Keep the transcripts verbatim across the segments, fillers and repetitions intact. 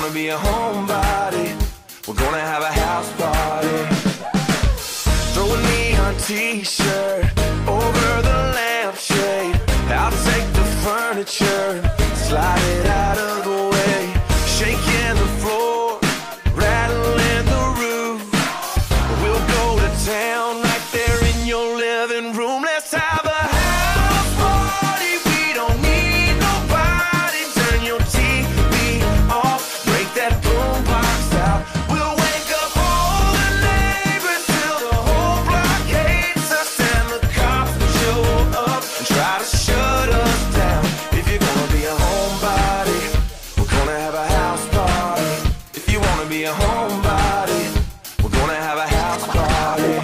wanna be a homebody, we're gonna have a house party. Throw a neon t-shirt over the lampshade. I'll take the furniture, slide it out of the way. Shaking the floor, rattling the roof. We'll go to town right there in your living room. Let's have a house party. We don't need nobody. Turn your T V off, break that boombox out. We'll wake up all the neighbors till the whole block hates us, and the cops show up and try to shut us down. If you're gonna be a homebody, we're gonna have a house party. If you wanna be a homebody, we're gonna have a house party.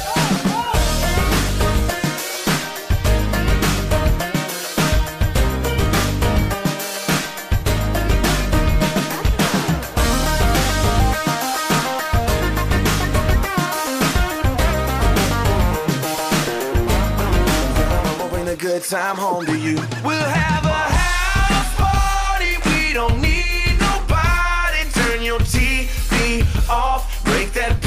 We'll bring a good time home to you. We'll have a house party. We don't need nobody. Turn your T V off, break that